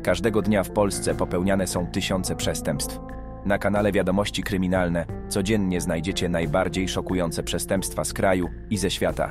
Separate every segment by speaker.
Speaker 1: Każdego dnia w Polsce popełniane są tysiące przestępstw. Na kanale Wiadomości Kryminalne codziennie znajdziecie najbardziej szokujące przestępstwa z kraju i ze świata.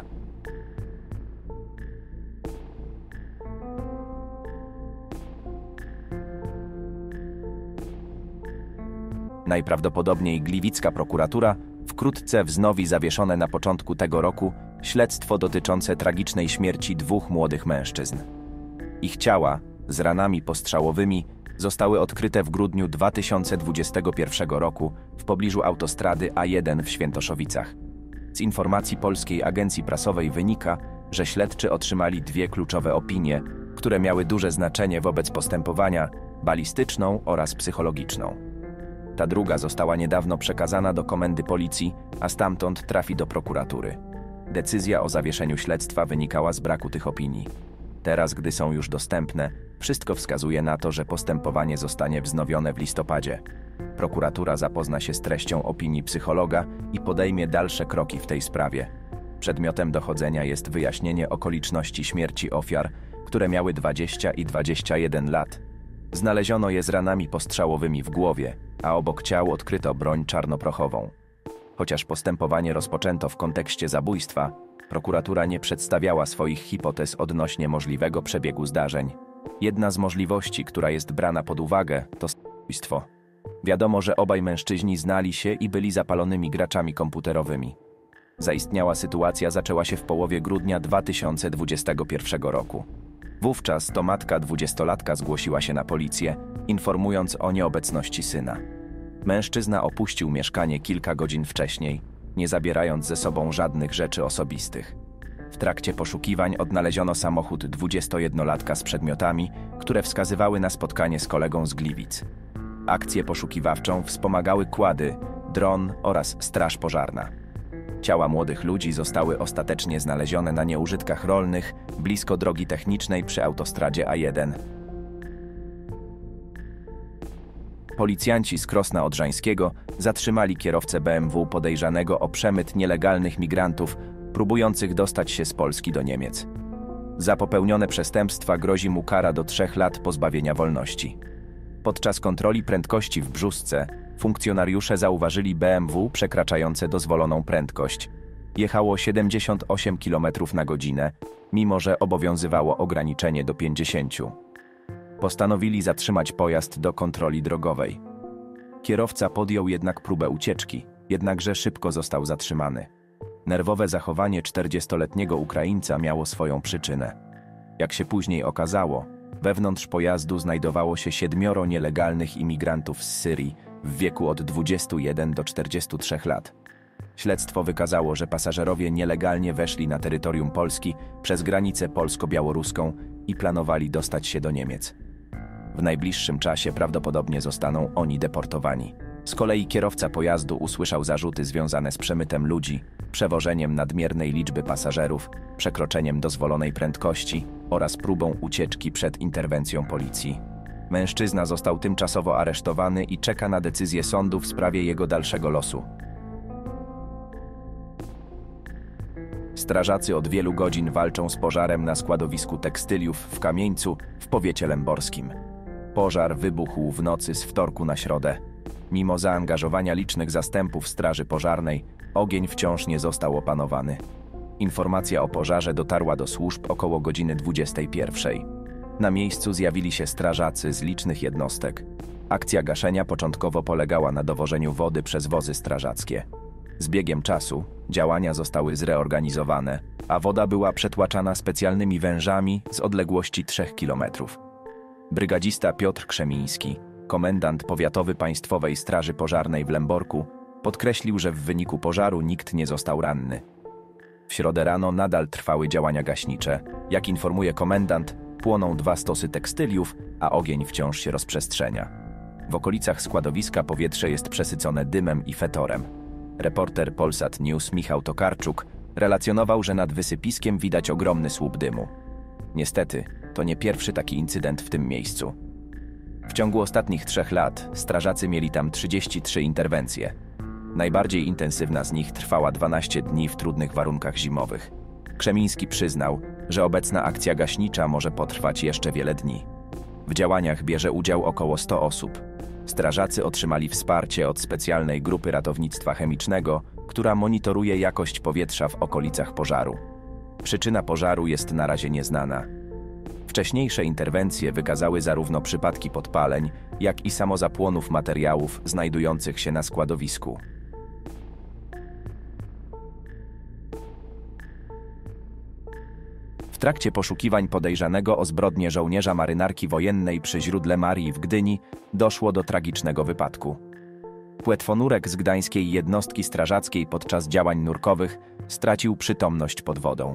Speaker 1: Najprawdopodobniej gliwicka prokuratura wkrótce wznowi zawieszone na początku tego roku śledztwo dotyczące tragicznej śmierci dwóch młodych mężczyzn. Ich ciała z ranami postrzałowymi zostały odkryte w grudniu 2021 roku w pobliżu autostrady A1 w Świętoszowicach. Z informacji Polskiej Agencji Prasowej wynika, że śledczy otrzymali dwie kluczowe opinie, które miały duże znaczenie wobec postępowania: balistyczną oraz psychologiczną. Ta druga została niedawno przekazana do komendy policji, a stamtąd trafi do prokuratury. Decyzja o zawieszeniu śledztwa wynikała z braku tych opinii. Teraz, gdy są już dostępne, wszystko wskazuje na to, że postępowanie zostanie wznowione w listopadzie. Prokuratura zapozna się z treścią opinii psychologa i podejmie dalsze kroki w tej sprawie. Przedmiotem dochodzenia jest wyjaśnienie okoliczności śmierci ofiar, które miały 20 i 21 lat. Znaleziono je z ranami postrzałowymi w głowie, a obok ciał odkryto broń czarnoprochową. Chociaż postępowanie rozpoczęto w kontekście zabójstwa, prokuratura nie przedstawiała swoich hipotez odnośnie możliwego przebiegu zdarzeń. Jedna z możliwości, która jest brana pod uwagę, to zabójstwo. Wiadomo, że obaj mężczyźni znali się i byli zapalonymi graczami komputerowymi. Zaistniała sytuacja zaczęła się w połowie grudnia 2021 roku. Wówczas to matka 20-latka zgłosiła się na policję, informując o nieobecności syna. Mężczyzna opuścił mieszkanie kilka godzin wcześniej, nie zabierając ze sobą żadnych rzeczy osobistych. W trakcie poszukiwań odnaleziono samochód 21-latka z przedmiotami, które wskazywały na spotkanie z kolegą z Gliwic. Akcję poszukiwawczą wspomagały kłady, dron oraz straż pożarna. Ciała młodych ludzi zostały ostatecznie znalezione na nieużytkach rolnych, blisko drogi technicznej przy autostradzie A1. Policjanci z Krosna Odrzańskiego zatrzymali kierowcę BMW podejrzanego o przemyt nielegalnych migrantów, próbujących dostać się z Polski do Niemiec. Za popełnione przestępstwa grozi mu kara do 3 lat pozbawienia wolności. Podczas kontroli prędkości w Brzusce funkcjonariusze zauważyli BMW przekraczające dozwoloną prędkość. Jechało 78 km/h, mimo że obowiązywało ograniczenie do 50. Postanowili zatrzymać pojazd do kontroli drogowej. Kierowca podjął jednak próbę ucieczki, jednakże szybko został zatrzymany. Nerwowe zachowanie 40-letniego Ukraińca miało swoją przyczynę. Jak się później okazało, wewnątrz pojazdu znajdowało się 7 nielegalnych imigrantów z Syrii w wieku od 21 do 43 lat. Śledztwo wykazało, że pasażerowie nielegalnie weszli na terytorium Polski przez granicę polsko-białoruską i planowali dostać się do Niemiec. W najbliższym czasie prawdopodobnie zostaną oni deportowani. Z kolei kierowca pojazdu usłyszał zarzuty związane z przemytem ludzi, przewożeniem nadmiernej liczby pasażerów, przekroczeniem dozwolonej prędkości oraz próbą ucieczki przed interwencją policji. Mężczyzna został tymczasowo aresztowany i czeka na decyzję sądu w sprawie jego dalszego losu. Strażacy od wielu godzin walczą z pożarem na składowisku tekstyliów w Kamieńcu w powiecie lęborskim. Pożar wybuchł w nocy z wtorku na środę. Mimo zaangażowania licznych zastępów straży pożarnej, ogień wciąż nie został opanowany. Informacja o pożarze dotarła do służb około godziny 21. Na miejscu zjawili się strażacy z licznych jednostek. Akcja gaszenia początkowo polegała na dowożeniu wody przez wozy strażackie. Z biegiem czasu działania zostały zreorganizowane, a woda była przetłaczana specjalnymi wężami z odległości 3 km. Brygadzista Piotr Krzemiński, komendant powiatowy Państwowej Straży Pożarnej w Lęborku, podkreślił, że w wyniku pożaru nikt nie został ranny. W środę rano nadal trwały działania gaśnicze. Jak informuje komendant, płoną 2 stosy tekstyliów, a ogień wciąż się rozprzestrzenia. W okolicach składowiska powietrze jest przesycone dymem i fetorem. Reporter Polsat News Michał Tokarczuk relacjonował, że nad wysypiskiem widać ogromny słup dymu. Niestety, to nie pierwszy taki incydent w tym miejscu. W ciągu ostatnich 3 lat strażacy mieli tam 33 interwencje. Najbardziej intensywna z nich trwała 12 dni w trudnych warunkach zimowych. Krzemiński przyznał, że obecna akcja gaśnicza może potrwać jeszcze wiele dni. W działaniach bierze udział około 100 osób. Strażacy otrzymali wsparcie od specjalnej grupy ratownictwa chemicznego, która monitoruje jakość powietrza w okolicach pożaru. Przyczyna pożaru jest na razie nieznana. Wcześniejsze interwencje wykazały zarówno przypadki podpaleń, jak i samozapłonów materiałów znajdujących się na składowisku. W trakcie poszukiwań podejrzanego o zbrodnię żołnierza marynarki wojennej przy źródle Marii w Gdyni doszło do tragicznego wypadku. Płetwonurek z gdańskiej jednostki strażackiej podczas działań nurkowych stracił przytomność pod wodą.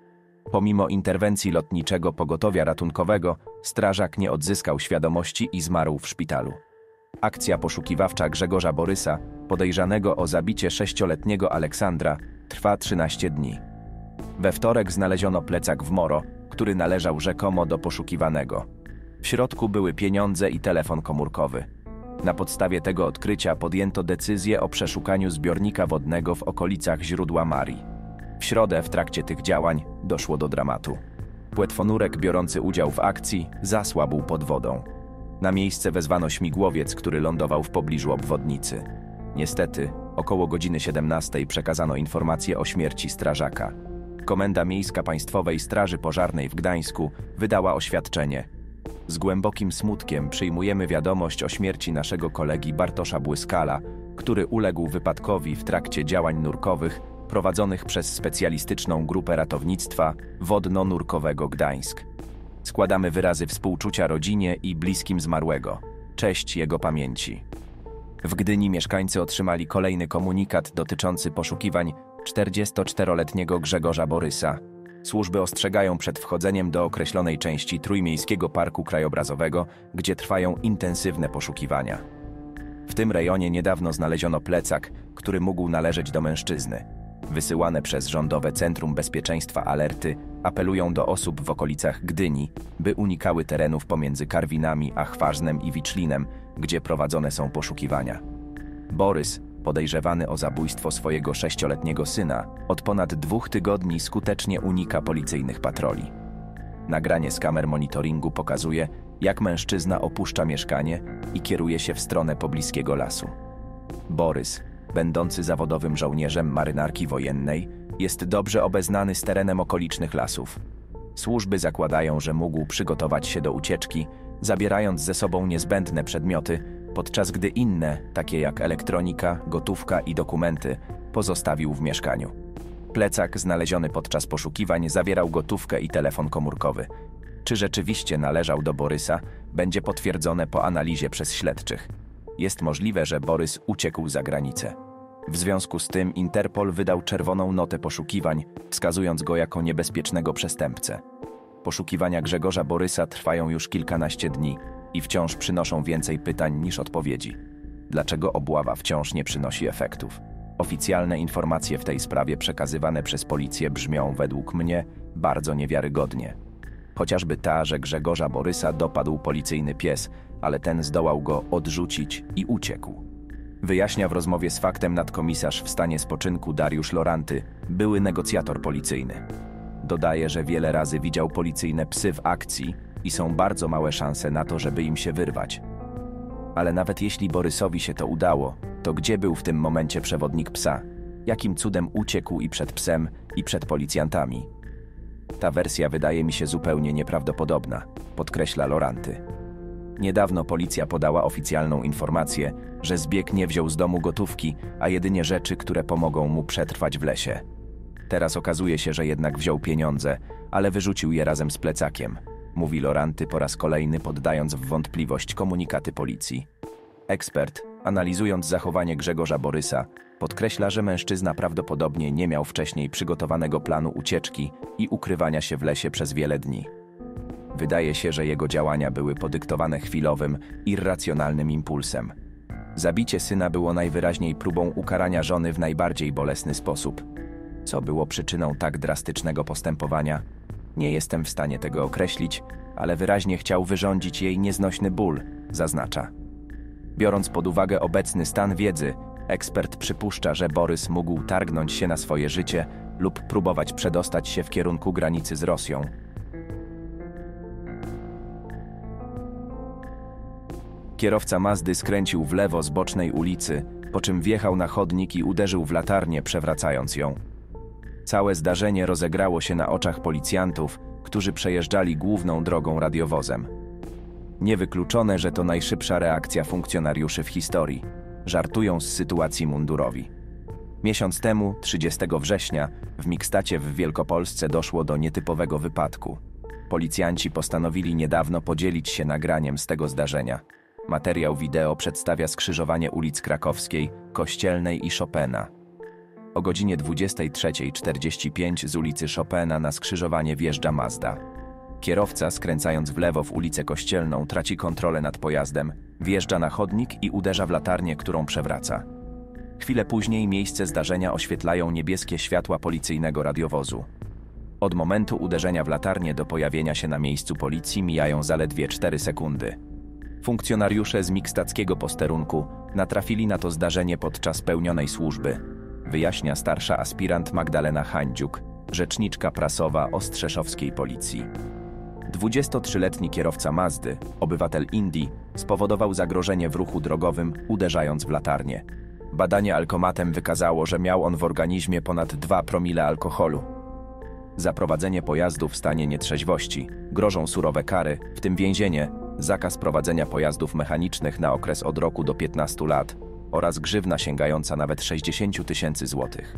Speaker 1: Pomimo interwencji lotniczego pogotowia ratunkowego, strażak nie odzyskał świadomości i zmarł w szpitalu. Akcja poszukiwawcza Grzegorza Borysa, podejrzanego o zabicie 6-letniego Aleksandra, trwa 13 dni. We wtorek znaleziono plecak w Moro, który należał rzekomo do poszukiwanego. W środku były pieniądze i telefon komórkowy. Na podstawie tego odkrycia podjęto decyzję o przeszukaniu zbiornika wodnego w okolicach źródła Marii. W środę w trakcie tych działań doszło do dramatu. Płetwonurek biorący udział w akcji zasłabł pod wodą. Na miejsce wezwano śmigłowiec, który lądował w pobliżu obwodnicy. Niestety, około godziny 17 przekazano informację o śmierci strażaka. Komenda Miejska Państwowej Straży Pożarnej w Gdańsku wydała oświadczenie. Z głębokim smutkiem przyjmujemy wiadomość o śmierci naszego kolegi Bartosza Błyskala, który uległ wypadkowi w trakcie działań nurkowych prowadzonych przez specjalistyczną grupę ratownictwa wodno-nurkowego Gdańsk. Składamy wyrazy współczucia rodzinie i bliskim zmarłego. Cześć jego pamięci. W Gdyni mieszkańcy otrzymali kolejny komunikat dotyczący poszukiwań 44-letniego Grzegorza Borysa. Służby ostrzegają przed wchodzeniem do określonej części Trójmiejskiego Parku Krajobrazowego, gdzie trwają intensywne poszukiwania. W tym rejonie niedawno znaleziono plecak, który mógł należeć do mężczyzny. Wysyłane przez Rządowe Centrum Bezpieczeństwa alerty apelują do osób w okolicach Gdyni, by unikały terenów pomiędzy Karwinami a Chważnem i Wiczlinem, gdzie prowadzone są poszukiwania. Borys, podejrzewany o zabójstwo swojego 6-letniego syna, od ponad 2 tygodni skutecznie unika policyjnych patroli. Nagranie z kamer monitoringu pokazuje, jak mężczyzna opuszcza mieszkanie i kieruje się w stronę pobliskiego lasu. Borys, będący zawodowym żołnierzem marynarki wojennej, jest dobrze obeznany z terenem okolicznych lasów. Służby zakładają, że mógł przygotować się do ucieczki, zabierając ze sobą niezbędne przedmioty, podczas gdy inne, takie jak elektronika, gotówka i dokumenty, pozostawił w mieszkaniu. Plecak znaleziony podczas poszukiwań zawierał gotówkę i telefon komórkowy. Czy rzeczywiście należał do Borysa, będzie potwierdzone po analizie przez śledczych. Jest możliwe, że Borys uciekł za granicę. W związku z tym Interpol wydał czerwoną notę poszukiwań, wskazując go jako niebezpiecznego przestępcę. Poszukiwania Grzegorza Borysa trwają już kilkanaście dni i wciąż przynoszą więcej pytań niż odpowiedzi. Dlaczego obława wciąż nie przynosi efektów? Oficjalne informacje w tej sprawie przekazywane przez policję brzmią według mnie bardzo niewiarygodnie. Chociażby ta, że Grzegorza Borysa dopadł policyjny pies, ale ten zdołał go odrzucić i uciekł. Wyjaśnia w rozmowie z Faktem nadkomisarz w stanie spoczynku Dariusz Loranty, były negocjator policyjny. Dodaje, że wiele razy widział policyjne psy w akcji i są bardzo małe szanse na to, żeby im się wyrwać. Ale nawet jeśli Borysowi się to udało, to gdzie był w tym momencie przewodnik psa? Jakim cudem uciekł i przed psem, i przed policjantami? Ta wersja wydaje mi się zupełnie nieprawdopodobna, podkreśla Loranty. Niedawno policja podała oficjalną informację, że zbieg nie wziął z domu gotówki, a jedynie rzeczy, które pomogą mu przetrwać w lesie. Teraz okazuje się, że jednak wziął pieniądze, ale wyrzucił je razem z plecakiem, mówi Loranty po raz kolejny, poddając w wątpliwość komunikaty policji. Ekspert, analizując zachowanie Grzegorza Borysa, podkreśla, że mężczyzna prawdopodobnie nie miał wcześniej przygotowanego planu ucieczki i ukrywania się w lesie przez wiele dni. Wydaje się, że jego działania były podyktowane chwilowym, irracjonalnym impulsem. Zabicie syna było najwyraźniej próbą ukarania żony w najbardziej bolesny sposób. Co było przyczyną tak drastycznego postępowania? Nie jestem w stanie tego określić, ale wyraźnie chciał wyrządzić jej nieznośny ból, zaznacza. Biorąc pod uwagę obecny stan wiedzy, ekspert przypuszcza, że Borys mógł targnąć się na swoje życie lub próbować przedostać się w kierunku granicy z Rosją. Kierowca Mazdy skręcił w lewo z bocznej ulicy, po czym wjechał na chodnik i uderzył w latarnię, przewracając ją. Całe zdarzenie rozegrało się na oczach policjantów, którzy przejeżdżali główną drogą radiowozem. Niewykluczone, że to najszybsza reakcja funkcjonariuszy w historii. Żartują z sytuacji mundurowi. Miesiąc temu, 30 września, w Mikstacie w Wielkopolsce doszło do nietypowego wypadku. Policjanci postanowili niedawno podzielić się nagraniem z tego zdarzenia. Materiał wideo przedstawia skrzyżowanie ulic Krakowskiej, Kościelnej i Chopina. O godzinie 23:45 z ulicy Chopina na skrzyżowanie wjeżdża Mazda. Kierowca, skręcając w lewo w ulicę Kościelną, traci kontrolę nad pojazdem, wjeżdża na chodnik i uderza w latarnię, którą przewraca. Chwilę później miejsce zdarzenia oświetlają niebieskie światła policyjnego radiowozu. Od momentu uderzenia w latarnię do pojawienia się na miejscu policji mijają zaledwie 4 sekundy. Funkcjonariusze z mikstackiego posterunku natrafili na to zdarzenie podczas pełnionej służby, wyjaśnia starsza aspirant Magdalena Handziuk, rzeczniczka prasowa Ostrzeszowskiej Policji. 23-letni kierowca Mazdy, obywatel Indii, spowodował zagrożenie w ruchu drogowym, uderzając w latarnię. Badanie alkomatem wykazało, że miał on w organizmie ponad 2 promile alkoholu. Za prowadzenie pojazdu w stanie nietrzeźwości grożą surowe kary, w tym więzienie, zakaz prowadzenia pojazdów mechanicznych na okres od roku do 15 lat oraz grzywna sięgająca nawet 60 000 złotych.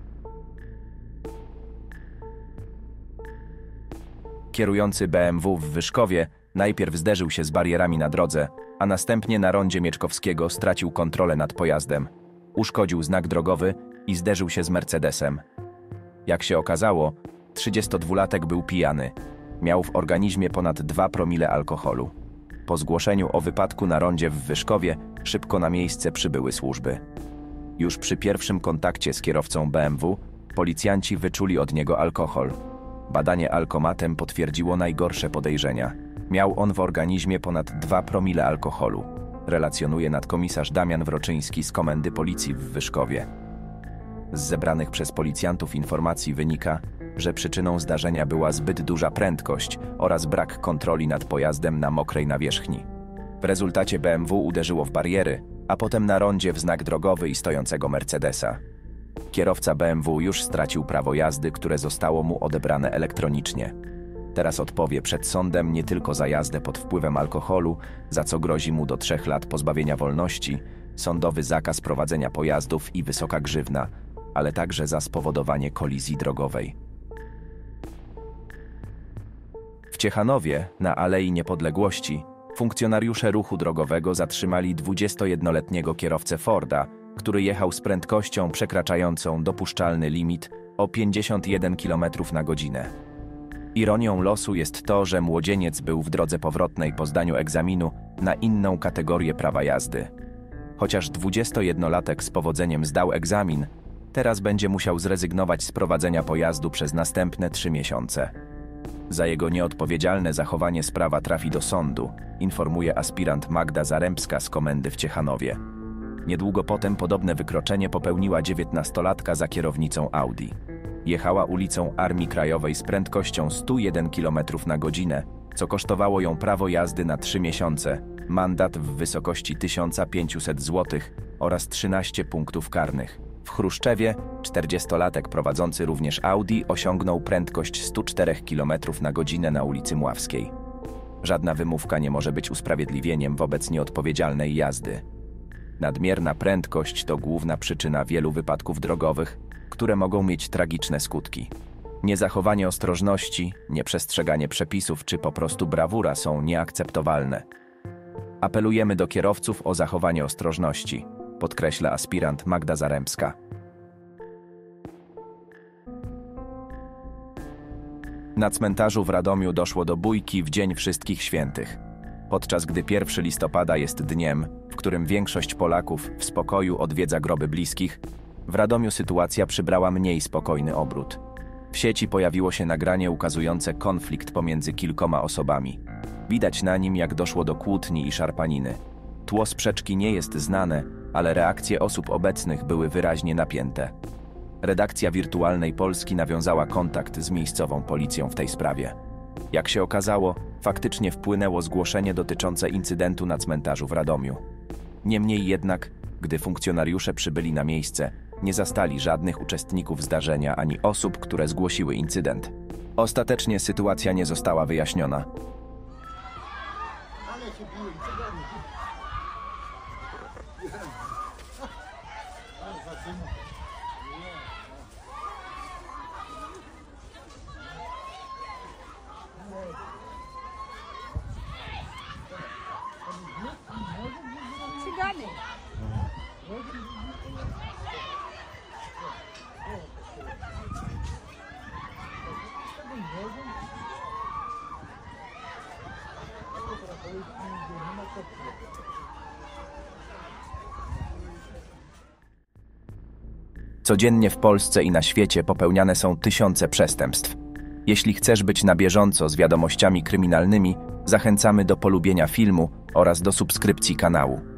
Speaker 1: Kierujący BMW w Wyszkowie najpierw zderzył się z barierami na drodze, a następnie na rondzie Mieczkowskiego stracił kontrolę nad pojazdem. Uszkodził znak drogowy i zderzył się z Mercedesem. Jak się okazało, 32-latek był pijany. Miał w organizmie ponad 2 promile alkoholu. Po zgłoszeniu o wypadku na rondzie w Wyszkowie szybko na miejsce przybyły służby. Już przy pierwszym kontakcie z kierowcą BMW policjanci wyczuli od niego alkohol. Badanie alkomatem potwierdziło najgorsze podejrzenia. Miał on w organizmie ponad 2 promile alkoholu, relacjonuje nadkomisarz Damian Wroczyński z Komendy Policji w Wyszkowie. Z zebranych przez policjantów informacji wynika, że przyczyną zdarzenia była zbyt duża prędkość oraz brak kontroli nad pojazdem na mokrej nawierzchni. W rezultacie BMW uderzyło w bariery, a potem na rondzie w znak drogowy i stojącego Mercedesa. Kierowca BMW już stracił prawo jazdy, które zostało mu odebrane elektronicznie. Teraz odpowie przed sądem nie tylko za jazdę pod wpływem alkoholu, za co grozi mu do 3 lat pozbawienia wolności, sądowy zakaz prowadzenia pojazdów i wysoka grzywna, ale także za spowodowanie kolizji drogowej. W Ciechanowie, na Alei Niepodległości, funkcjonariusze ruchu drogowego zatrzymali 21-letniego kierowcę Forda, który jechał z prędkością przekraczającą dopuszczalny limit o 51 km/h. Ironią losu jest to, że młodzieniec był w drodze powrotnej po zdaniu egzaminu na inną kategorię prawa jazdy. Chociaż 21-latek z powodzeniem zdał egzamin, teraz będzie musiał zrezygnować z prowadzenia pojazdu przez następne 3 miesiące. Za jego nieodpowiedzialne zachowanie sprawa trafi do sądu, informuje aspirant Magda Zarębska z Komendy w Ciechanowie. Niedługo potem podobne wykroczenie popełniła 19-latka za kierownicą Audi. Jechała ulicą Armii Krajowej z prędkością 101 km/h, co kosztowało ją prawo jazdy na 3 miesiące, mandat w wysokości 1500 zł oraz 13 punktów karnych. W Chruszczewie 40-latek prowadzący również Audi osiągnął prędkość 104 km/h na ulicy Mławskiej. Żadna wymówka nie może być usprawiedliwieniem wobec nieodpowiedzialnej jazdy. Nadmierna prędkość to główna przyczyna wielu wypadków drogowych, które mogą mieć tragiczne skutki. Niezachowanie ostrożności, nieprzestrzeganie przepisów czy po prostu brawura są nieakceptowalne. Apelujemy do kierowców o zachowanie ostrożności, podkreśla aspirant Magda Zarębska. Na cmentarzu w Radomiu doszło do bójki w Dzień Wszystkich Świętych. Podczas gdy 1 listopada jest dniem, w którym większość Polaków w spokoju odwiedza groby bliskich, w Radomiu sytuacja przybrała mniej spokojny obrót. W sieci pojawiło się nagranie ukazujące konflikt pomiędzy kilkoma osobami. Widać na nim, jak doszło do kłótni i szarpaniny. Tło sprzeczki nie jest znane, ale reakcje osób obecnych były wyraźnie napięte. Redakcja Wirtualnej Polski nawiązała kontakt z miejscową policją w tej sprawie. Jak się okazało, faktycznie wpłynęło zgłoszenie dotyczące incydentu na cmentarzu w Radomiu. Niemniej jednak, gdy funkcjonariusze przybyli na miejsce, nie zastali żadnych uczestników zdarzenia ani osób, które zgłosiły incydent. Ostatecznie sytuacja nie została wyjaśniona.
Speaker 2: Cygany.
Speaker 1: Codziennie w Polsce i na świecie popełniane są tysiące przestępstw. Jeśli chcesz być na bieżąco z wiadomościami kryminalnymi, zachęcamy do polubienia filmu oraz do subskrypcji kanału.